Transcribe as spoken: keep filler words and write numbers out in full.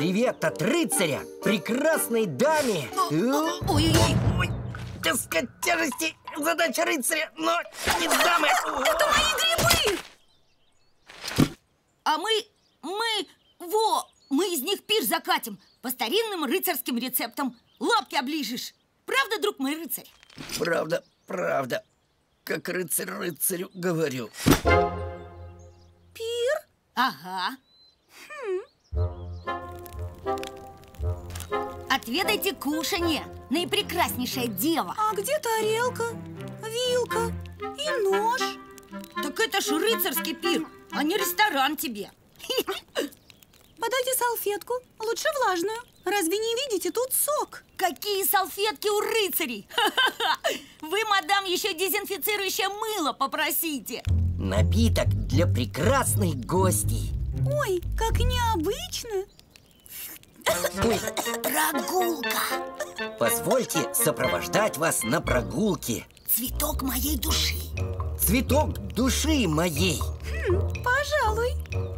Привет от рыцаря, прекрасной даме. Ой-ой-ой. Таскать тяжести — задача рыцаря, но не дамы. Это мои грибы! А мы, мы, во, мы из них пир закатим по старинным рыцарским рецептам. Лапки оближешь. Правда, друг мой рыцарь? Правда, правда. Как рыцарь рыцарю говорю. Пир? Ага. Хм. Отведайте кушанье, наипрекраснейшая дева. А где тарелка, вилка и нож? Так это ж рыцарский пир, а не ресторан тебе. Подайте салфетку, лучше влажную. Разве не видите, тут сок? Какие салфетки у рыцарей! Вы, мадам, еще дезинфицирующее мыло попросите. Напиток для прекрасной гостьи. Ой, как необычно. Ой, Прогулка. позвольте сопровождать вас на прогулке. Цветок моей души. Цветок души моей. Хм, пожалуй.